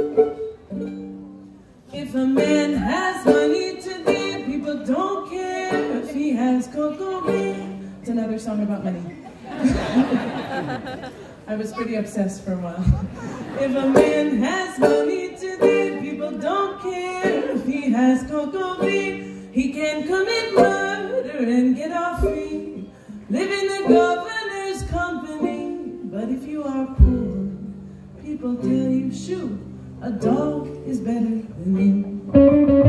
If a man has money to give, people don't care if he has cocoa bean. It's another song about money. I was pretty obsessed for a while. If a man has money to give, people don't care if he has cocoa bean. He can commit murder and get off free, live in the governor's company. But if you are poor, people tell you, shoot, a dog is better than you.